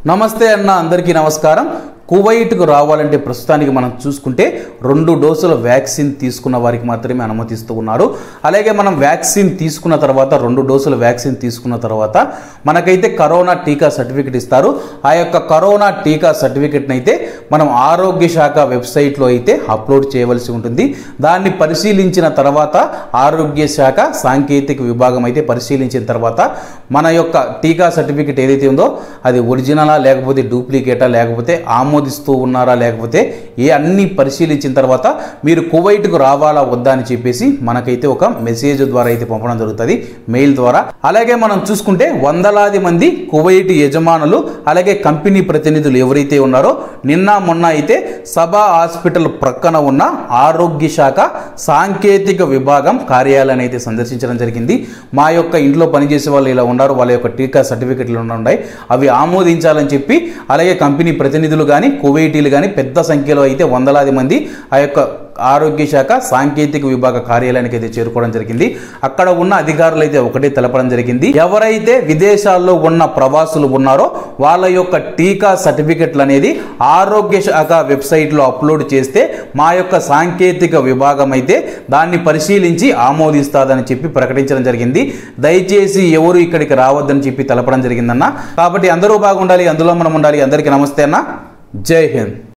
నమస్తే అన్న అందరికీ నమస్కారం। కువైట్కు రావాలంటే ప్రస్తుతానికి మనం చూసుకుంటే 2 డోసుల వ్యాక్సిన్ తీసుకున్న వారికి మాత్రమే అనుమతిస్తూ ఉన్నారు। అలాగే మనం వ్యాక్సిన్ తీసుకున్న తర్వాత 2 డోసుల వ్యాక్సిన్ తీసుకున్న తర్వాత మనకైతే కరోనా టీకా సర్టిఫికెట్ ఇస్తారు। ఆ యొక్క కరోనా టీకా సర్టిఫికెట్ని అయితే మనం ఆరోగ్య శాఖ వెబ్సైట్లో అయితే అప్లోడ్ చేయవలసి ఉంటుంది। దాన్ని పరిశీలించిన తర్వాత ఆరోగ్య శాఖ సాంకేతిక విభాగం అయితే పరిశీలించిన తర్వాత మన యొక్క టీకా సర్టిఫికెట్ ఏదైతే ఉందో అది ఒరిజినలా లేకపోతే డూప్లికేటా లేకపోతే ఆమోదిస్తూ ఉన్నారా లేకపోతే అన్ని పరిశీలించిన తర్వాత మీరు కువైట్కు రావాలా వద్దా అని చెప్పేసి మనకైతే ఒక మెసేజ్ ద్వారా అయితే పంపడం జరుగుతుంది, మెయిల్ ద్వారా। అలాగే మనం చూసుకుంటే వందలాది మంది కువైట్ యజమానులు అలాగే కంపెనీ ప్రతినిధులు ఎవరైతే ఉన్నారో నిన్న మొన్న అయితే సభా హాస్పిటల్ ప్రక్కన ఉన్న ఆరోగ్య శాఖ సాంకేతిక విభాగం కార్యాలయాన్ని అయితే సందర్శించడం జరిగింది। మా యొక్క ఇంట్లో పనిచేసే వాళ్ళు ఇలా ఉన్నారు, వాళ్ళ యొక్క టీకా సర్టిఫికెట్లు ఉన్నాయి, అవి ఆమోదించాలని చెప్పి అలాగే కంపెనీ ప్రతినిధులు కానీ కువైటీలు కానీ పెద్ద సంఖ్యలో అయితే వందలాది మంది ఆ యొక్క ఆరోగ్య శాఖ సాంకేతిక విభాగ కార్యాలయానికి అయితే చేరుకోవడం జరిగింది। అక్కడ ఉన్న అధికారులు అయితే ఒకటే తెలపడం జరిగింది, ఎవరైతే విదేశాల్లో ఉన్న ప్రవాసులు ఉన్నారో వాళ్ళ యొక్క టీకా సర్టిఫికెట్లు అనేది ఆరోగ్య శాఖ వెబ్సైట్లో అప్లోడ్ చేస్తే మా యొక్క సాంకేతిక విభాగం అయితే దాన్ని పరిశీలించి ఆమోదిస్తాదని చెప్పి ప్రకటించడం జరిగింది। దయచేసి ఎవరు ఇక్కడికి రావద్దని చెప్పి తెలపడం జరిగిందన్న। కాబట్టి అందరూ బాగుండాలి, అందులో మనం ఉండాలి। అందరికీ నమస్తే అన్న, జై హింద్।